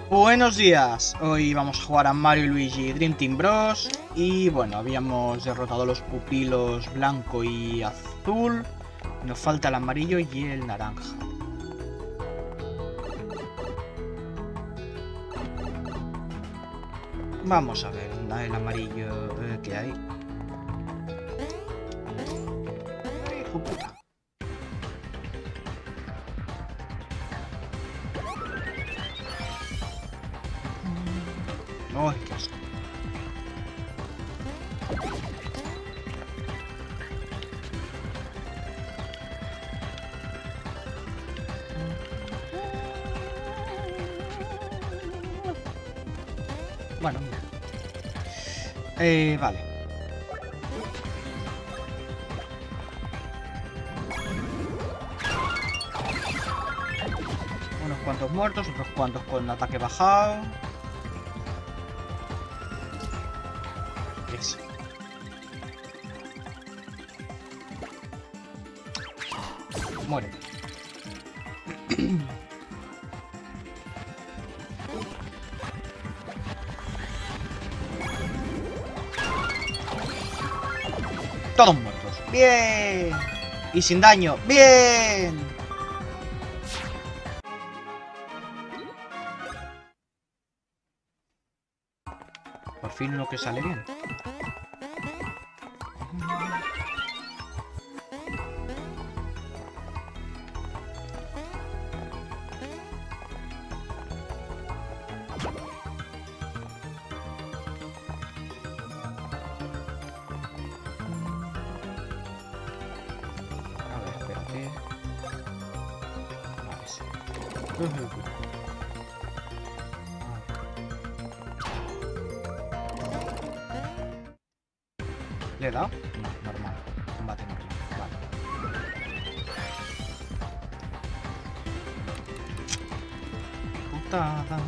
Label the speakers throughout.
Speaker 1: Buenos días, hoy vamos a jugar a Mario y Luigi Dream Team Bros. Y bueno, habíamos derrotado los pupilos blanco y azul. Nos falta el amarillo y el naranja. Vamos a ver el amarillo que hay. Hijo de puta. Ay, qué asco. Bueno, mira. Vale. Unos cuantos muertos, otros cuantos con ataque bajado. Eso. Muere. Todos muertos. Bien. Y sin daño. Bien. Por fin lo que sale bien. A ver, espérate. Vale, sí. ¿Le he dado? No, normal. Combate normal. Vale. Putada.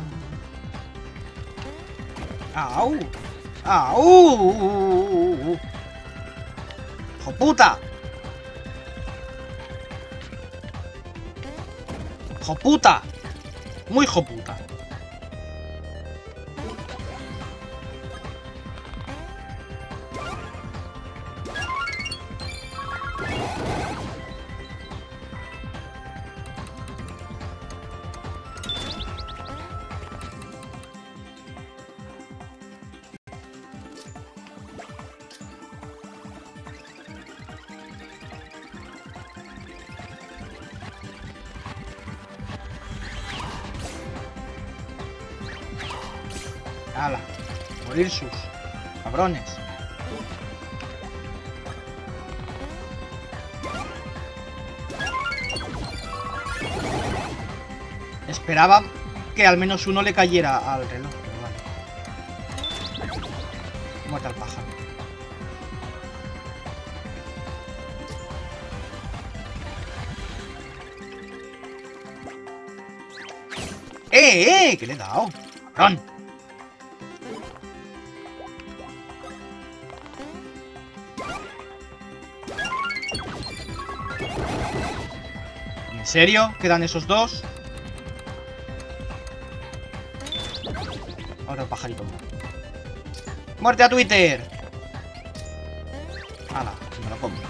Speaker 1: ¡Au! ¡Au! ¡Hijo puta! ¡Hijo puta! Muy hijo puta. ¡Hala! Morir sus cabrones. Esperaba que al menos uno le cayera al reloj, pero vale. Muerta al pájaro. ¿Qué le he dado? ¡Cabrón! ¿En serio? ¿Quedan esos dos? Otro pajarito. ¡Muerte a Twitter! ¡Hala! Me lo como.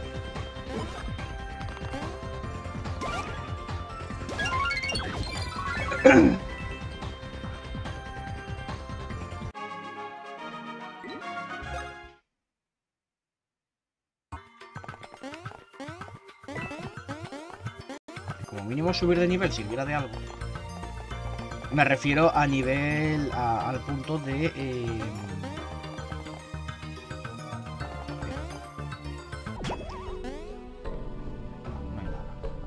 Speaker 1: Como mínimo subir de nivel sirviera de algo. Me refiero a nivel... al punto de... No hay nada.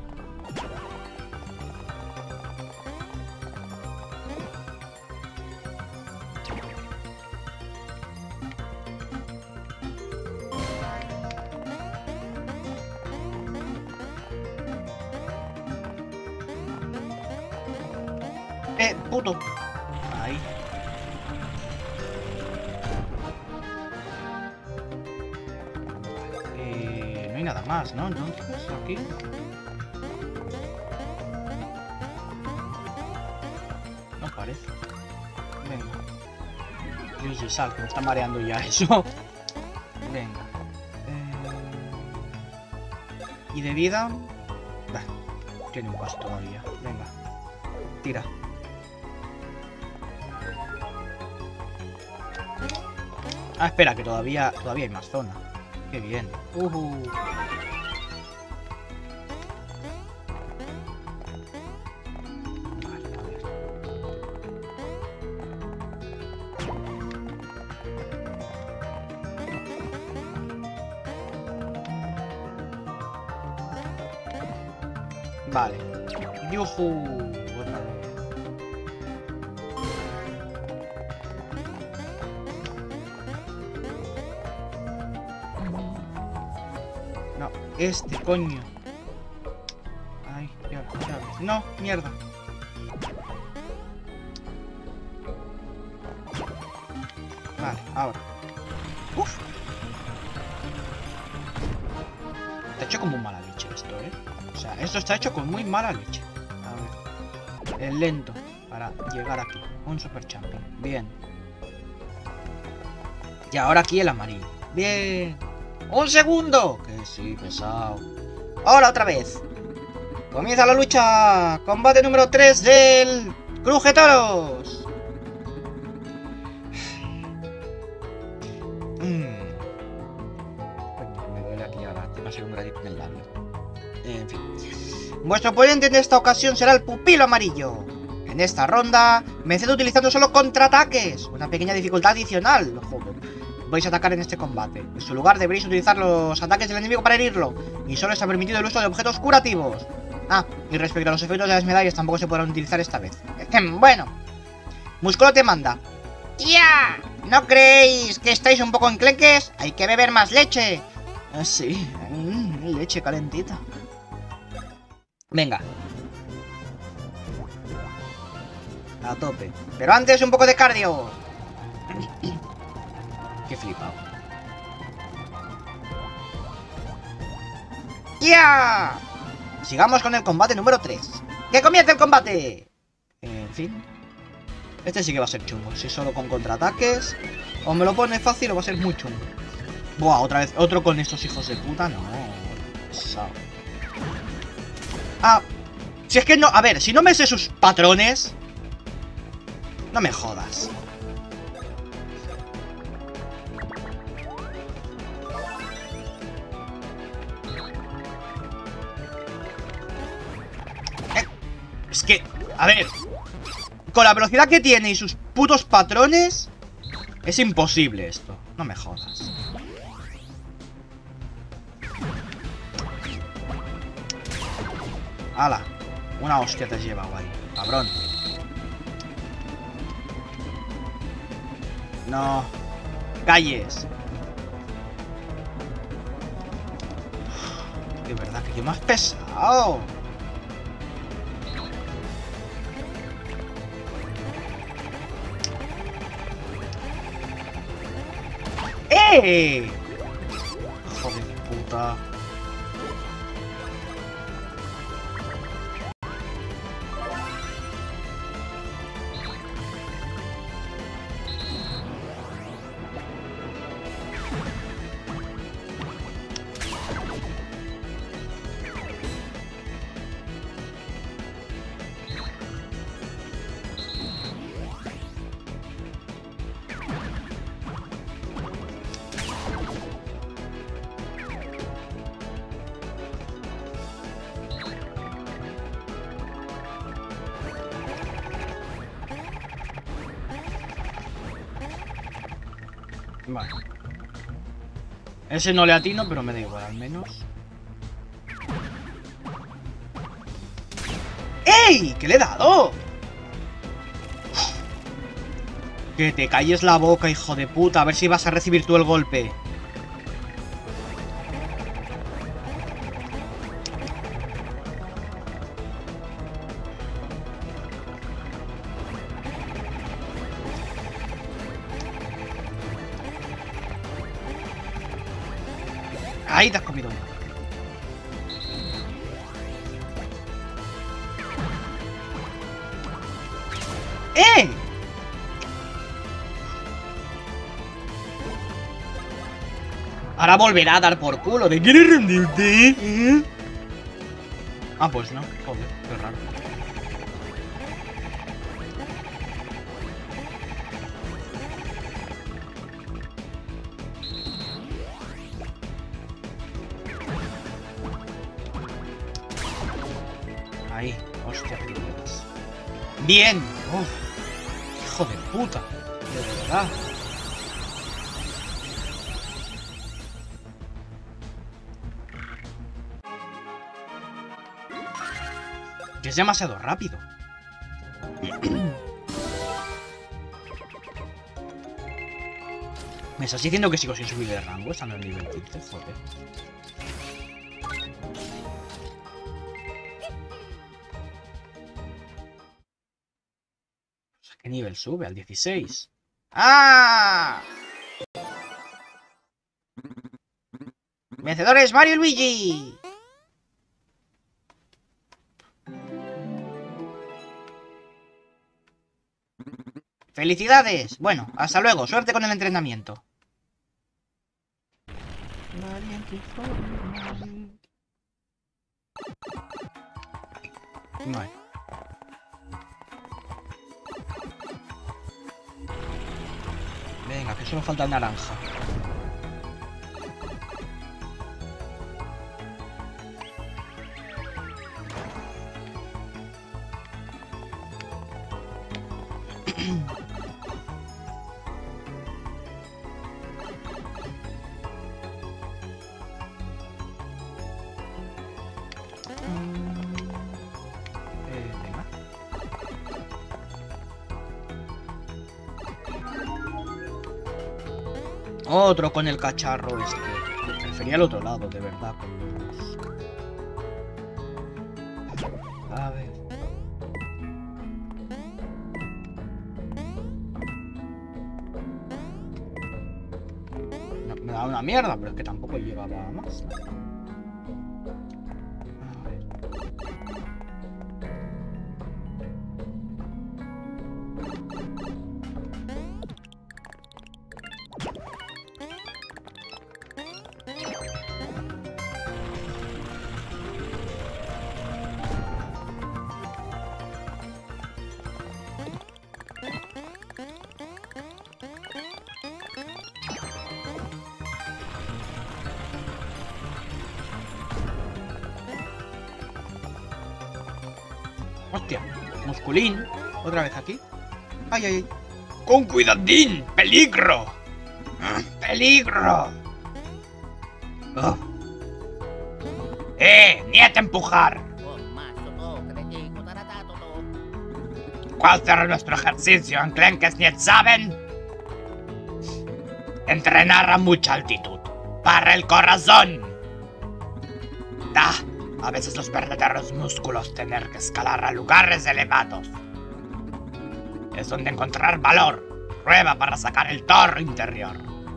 Speaker 1: Puto. Ahí. No hay nada más, ¿no? Entonces, aquí. No parece. Venga. Luigi, sal, que me está mareando ya eso. Venga. ¿Y de vida? Bah, tiene un paso todavía. Venga. Tira. Ah, espera, que todavía hay más zona. Qué bien. Vale, a ver. Vale. ¡Yujú! Otra vez. No, este, coño. Ay, ya. No, mierda. Vale, ahora. Uf. Está hecho como mala leche esto, ¿eh? O sea, esto está hecho con muy mala leche. A ver. Es lento para llegar aquí. Un super champion. Bien. Y ahora aquí el amarillo. Bien. ¡Un segundo! Que sí, pesado. ¡Ahora otra vez! Comienza la lucha. Combate número 3 del Crujetoros. Me duele aquí ahora. Te va a ser un granito en el labio. En fin. Vuestro oponente en esta ocasión será el pupilo amarillo. En esta ronda, venced utilizando solo contraataques. Una pequeña dificultad adicional. Joder. Vais a atacar en este combate. En su lugar deberéis utilizar los ataques del enemigo para herirlo. Y solo está permitido el uso de objetos curativos. Ah, y respecto a los efectos de las medallas tampoco se podrán utilizar esta vez. Bueno. Musculo te manda. ¡Tía! ¿No creéis que estáis un poco enclenques? Hay que beber más leche. Sí, leche calentita. Venga. A tope. Pero antes un poco de cardio. Qué flipado. ¡Ya! Sigamos con el combate número 3. ¡Que comience el combate! En fin. Este sí que va a ser chungo. Si solo con contraataques. O me lo pone fácil o va a ser muy chungo. Buah, otra vez. Otro con estos hijos de puta. No. Pesado. Ah. Si es que no... A ver, si no me sé sus patrones... No me jodas. Es que... A ver... Con la velocidad que tiene y sus putos patrones... Es imposible esto. No me jodas. ¡Hala! Una hostia te has llevado ahí, cabrón. No. Calles. De verdad, que yo más pesado. ¡Eh! Joder, puta. Vale. Ese no le atino, pero me da igual, al menos. ¡Ey! ¿Qué le he dado? Que te calles la boca, hijo de puta. A ver si vas a recibir tú el golpe. Ahí te has comido uno. ¡Eh! Ahora volverá a dar por culo. ¿De quieres rendirte? ¿Eh? Ah, pues no. Joder, qué raro. Ahí, hostia, primeras. ¡Bien! ¡Uf! ¡Hijo de puta! De verdad. Que es demasiado rápido. ¿Me estás diciendo que sigo sin subir de rango estando en el nivel 15? Joder. ¿A qué nivel sube? Al 16. ¡Ah! ¡Vencedores Mario y Luigi! ¡Felicidades! Bueno, hasta luego. Suerte con el entrenamiento. Vale. Venga, que solo falta el naranja. Venga. Otro con el cacharro este. Prefería el otro lado, de verdad, con los... A ver. No, me da una mierda, pero es que tampoco llevaba más. A ver. Hostia, musculín. Otra vez aquí. Ay, ay, ay. ¡Con cuidadín! ¡Peligro! ¡Peligro! Oh. ¡Nieta empujar! ¿Cuál será nuestro ejercicio? ¿Enclenques niet saben? Entrenar a mucha altitud. ¡Para el corazón! ¡Da! A veces los verdaderos músculos tener que escalar a lugares elevados. Es donde encontrar valor. Prueba para sacar el toro interior.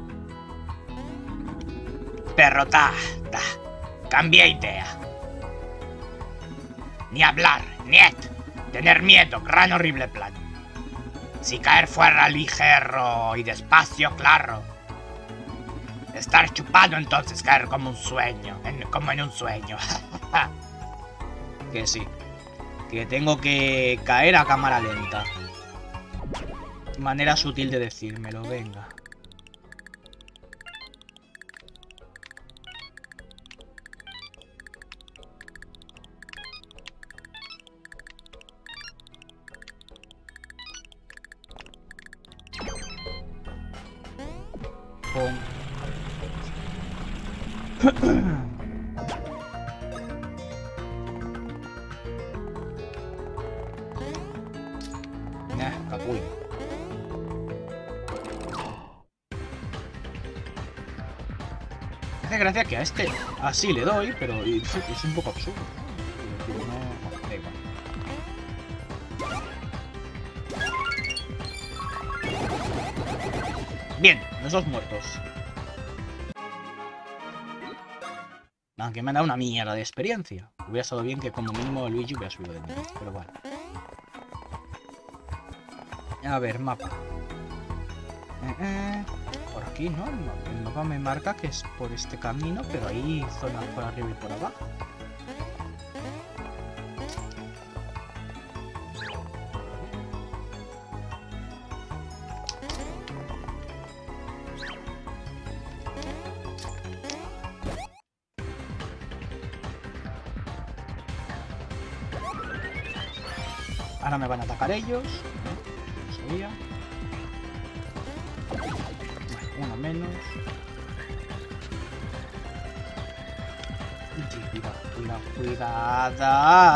Speaker 1: Pero cambié idea. Ni hablar, niet. Tener miedo, gran horrible plan. Si caer fuera ligero y despacio, claro. Estar chupado, entonces caer como un sueño, como en un sueño. Que sí. Que tengo que caer a cámara lenta. Manera sutil de decírmelo, venga. Pum. Capullo. Me hace gracia que a este así le doy, pero es un poco absurdo. No, da igual. Bien, los dos muertos. Aunque me han dado una mierda de experiencia. Hubiera estado bien que como mínimo Luigi hubiera subido de nivel, pero bueno. A ver, mapa. Por aquí, ¿no? El mapa me marca que es por este camino, pero hay zonas por arriba y por abajo. Ahora me van a atacar ellos. No sabía. Bueno, uno menos. Cuidado.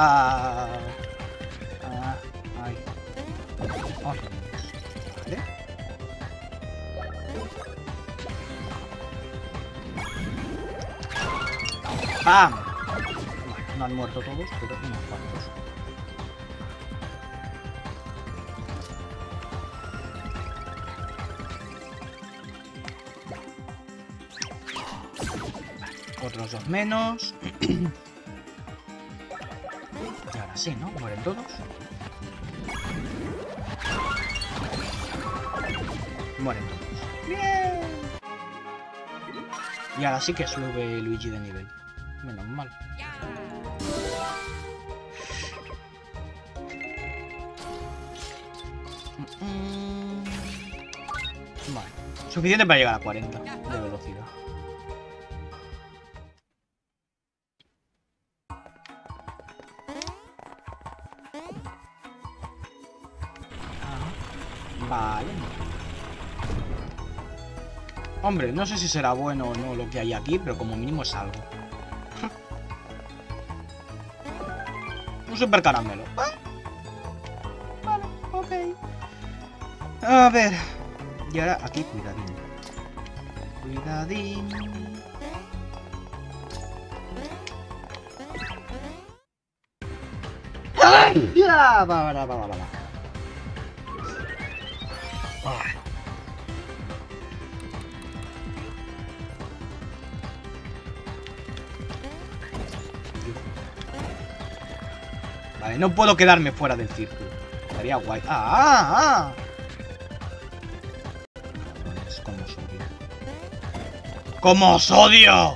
Speaker 1: Ay. Vale. ¡Pam! Bueno, no han muerto todos, pero unos cuantos. Otros dos menos. Y ahora sí, ¿no? Mueren todos. Mueren todos. ¡Bien! Y ahora sí que sube Luigi de nivel. Menos mal. Vale. Suficiente para llegar a 40 de velocidad. Vale. Hombre, no sé si será bueno o no lo que hay aquí, pero como mínimo es algo. Un super caramelo. Vale, ok. A ver. Y ahora aquí, cuidadín. Cuidadín. ¡Ay! ¡Ya! Va. Vale, no puedo quedarme fuera del círculo. Estaría guay. Es como os odio. ¡Cómo os odio!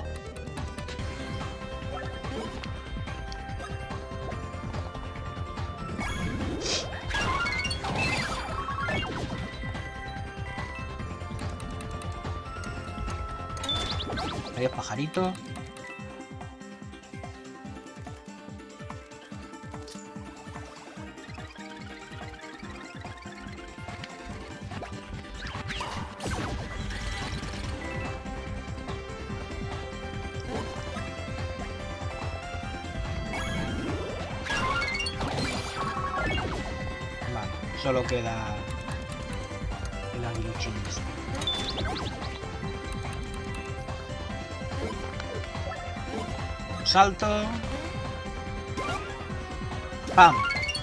Speaker 1: Adiós, pajarito. Solo queda el aguiluchín este. Un salto. ¡Pam!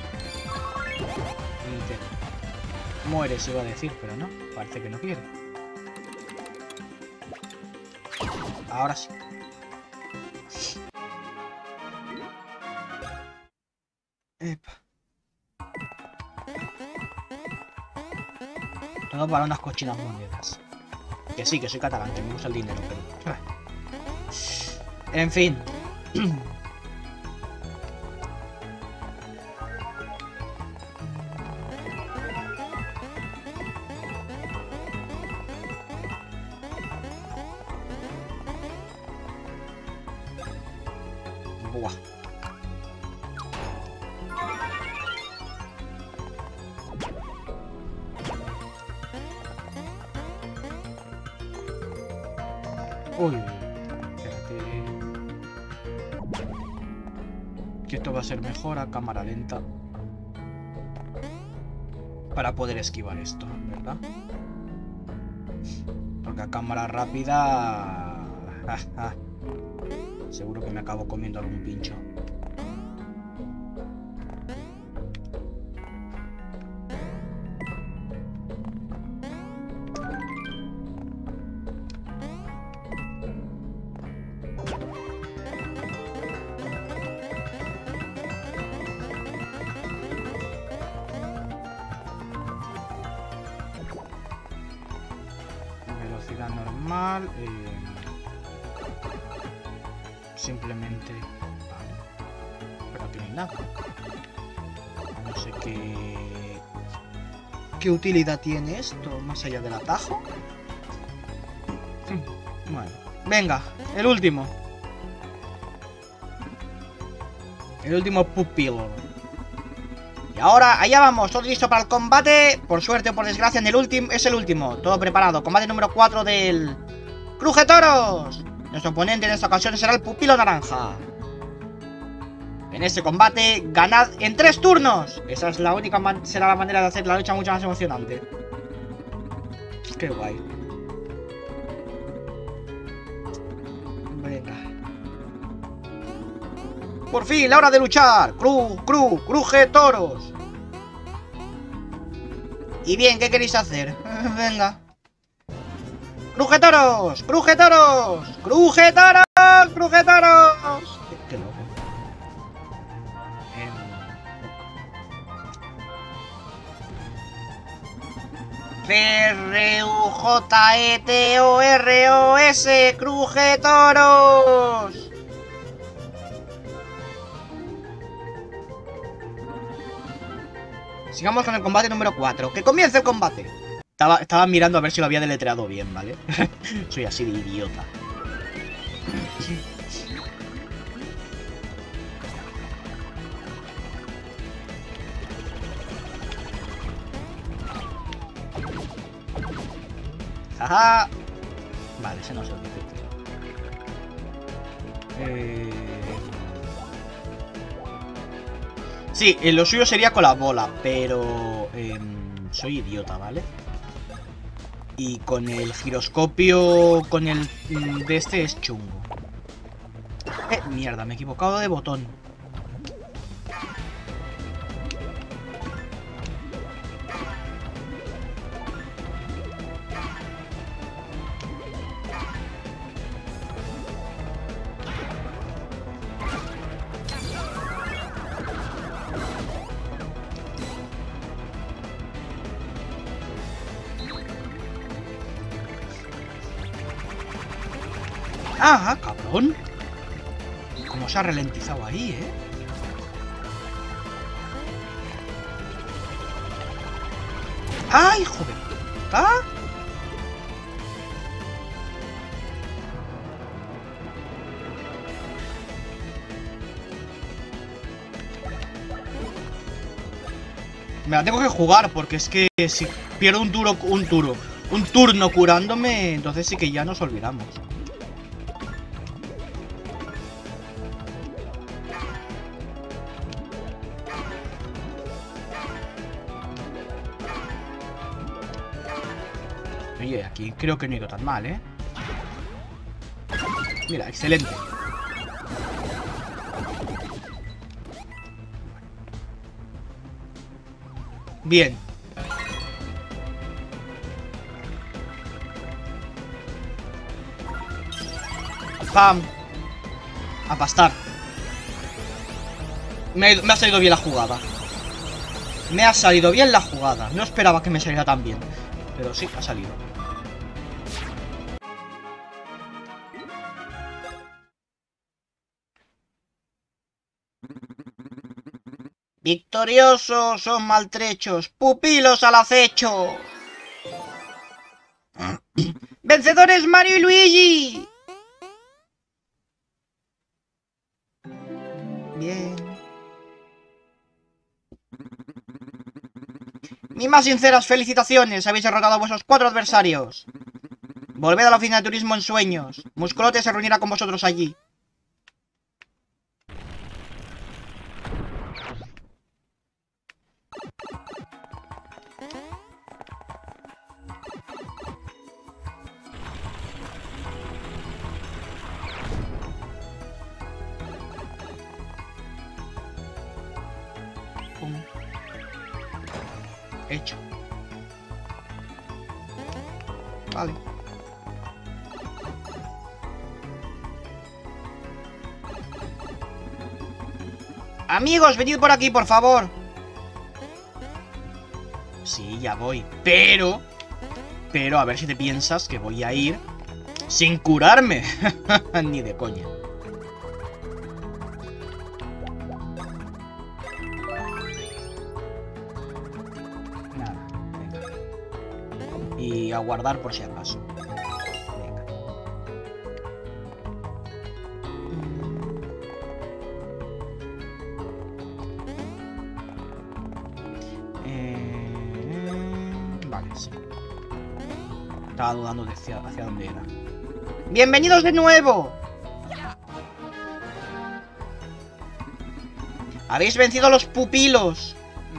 Speaker 1: Y mueres, iba a decir, pero no. Parece que no quiere. Ahora sí. Epa. Todo para unas cochinas monedas. Que sí, que soy catalán, que me gusta el dinero, pero... En fin. Buah. Uy, espérate. Que esto va a ser mejor a cámara lenta. Para poder esquivar esto, ¿verdad? Porque a cámara rápida... Seguro que me acabo comiendo algún pincho. normal. Simplemente... Vale. Pero aquí no hay nada. No sé qué utilidad tiene esto, más allá del atajo. Bueno, venga, el último. El último pupilo. Y ahora, allá vamos, todo listo para el combate. Por suerte o por desgracia, es el último. Todo preparado, combate número 4 del... ¡Crujetoros! Nuestro oponente en esta ocasión será el pupilo naranja. En este combate, ganad en 3 turnos. Esa es la única será la manera de hacer la lucha mucho más emocionante. Qué guay. Venga. Por fin, la hora de luchar. Cruje toros. Y bien, ¿qué queréis hacer? Venga. Cruje toros. Cruje toros. Cruje toros. Cruje toros. Qué loco. C-R-U-J-E-T-O-R-O-S. Cruje toros. Sigamos con el combate número 4. ¡Que comience el combate! Estaba mirando a ver si lo había deletreado bien, ¿vale? Soy así de idiota. ¡Jaja! Vale, ese no es el difícil. Sí, lo suyo sería con la bola, pero... soy idiota, ¿vale? Y con el giroscopio... Con el de este es chungo. Mierda, me he equivocado de botón. ¡Ah, cabrón! ¿Cómo se ha ralentizado ahí, eh? ¡Ah, hijo de puta! Me la tengo que jugar porque es que si pierdo un turno curándome, entonces sí que ya nos olvidamos. Oye, aquí creo que no he ido tan mal, ¿eh? Mira, excelente. Bien. ¡Pam! A pastar. Me ha salido bien la jugada. Me ha salido bien la jugada. No esperaba que me saliera tan bien. Pero sí, ha salido. ¡Victoriosos son maltrechos! ¡Pupilos al acecho! ¡Vencedores Mario y Luigi! Bien. Mis más sinceras felicitaciones. Habéis derrotado a vuestros 4 adversarios. Volved a la oficina de turismo en sueños. Muscolote se reunirá con vosotros allí. Pum. Hecho. Vale. Amigos, venid por aquí, por favor. Sí, ya voy. Pero, a ver si te piensas que voy a ir Sin curarme. Ni de coña. Nada, venga. Y a guardar por si acaso. Venga. Vale, sí. Estaba dudando de hacia dónde era. ¡Bienvenidos de nuevo! ¡Habéis vencido a los pupilos!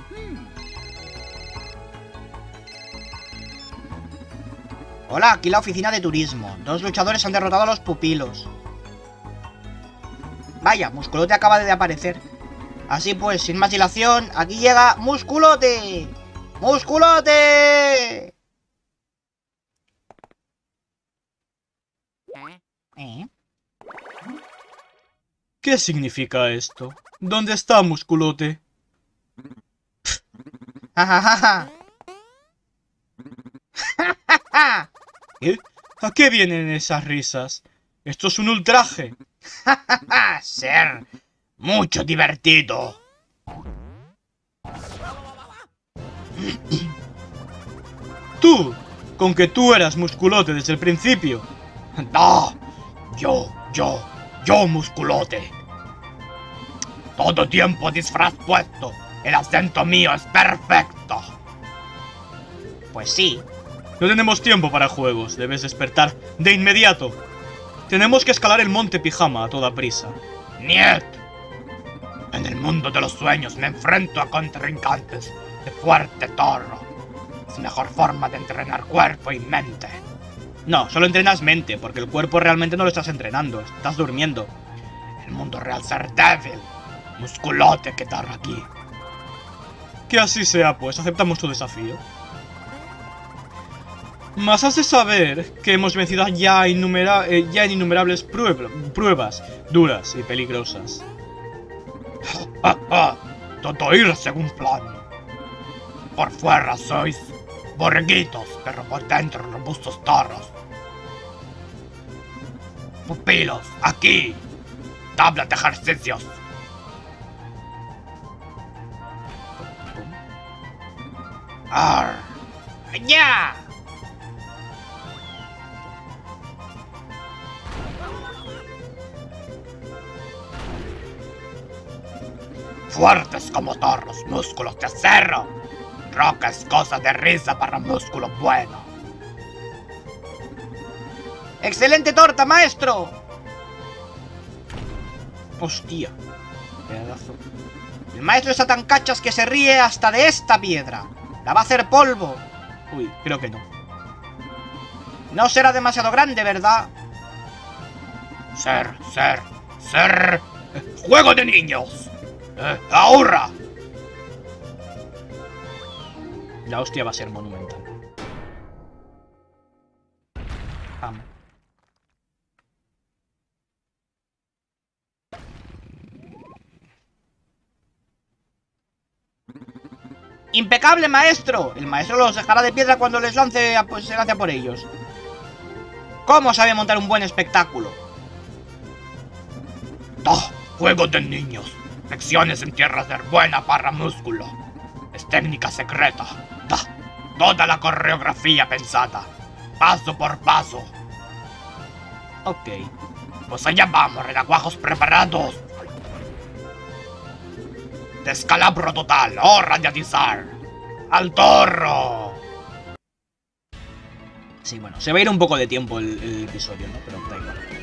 Speaker 1: Hola, aquí la oficina de turismo. 2 luchadores han derrotado a los pupilos. Vaya, Musculote acaba de aparecer. Así pues, sin más dilación, aquí llega Musculote. ¡Musculote! ¿Qué significa esto? ¿Dónde está Musculote? ¿Eh? ¿A qué vienen esas risas? ¡Esto es un ultraje! ¡Ser mucho divertido! ¡Tú! Con que tú eras Musculote desde el principio. ¡No! Yo, Musculote. Todo tiempo disfraz puesto. El acento mío es perfecto. Pues sí. No tenemos tiempo para juegos. Debes despertar de inmediato. Tenemos que escalar el monte Pijama a toda prisa. ¡Niet! En el mundo de los sueños me enfrento a contrincantes de fuerte torro. Es mejor forma de entrenar cuerpo y mente. No, solo entrenas mente, porque el cuerpo realmente no lo estás entrenando, estás durmiendo. El mundo real ser débil. Musculote quedar aquí. Que así sea, pues, aceptamos tu desafío. Mas has de saber que hemos vencido ya en innumerables pruebas duras y peligrosas. Todo ir según plan. Por fuera sois borreguitos, pero por dentro robustos toros. Pupilos, aquí. Tabla de ejercicios. ¡Arr! ¡Ya! Fuertes como torros, músculos de acero. Roca es cosa de risa para músculo bueno. ¡Excelente torta, maestro! Hostia. Pedazo. El maestro está tan cachas que se ríe hasta de esta piedra. La va a hacer polvo. Uy, creo que no. No será demasiado grande, ¿verdad? Ser. ¡Juego de niños! ¡Ahorra! La hostia va a ser monumental. Vamos. ¡Impecable, maestro! El maestro los dejará de piedra cuando les lance, pues, se lance a por ellos. ¿Cómo sabe montar un buen espectáculo? Juego de niños. Lecciones en tierras de buena para músculo. Es técnica secreta. Toda la coreografía pensada. Paso por paso. Ok. Pues allá vamos, renacuajos preparados. Descalabro total, hora de atizar. ¡Al torro! Sí, bueno, se va a ir un poco de tiempo el episodio, ¿no? Pero da igual.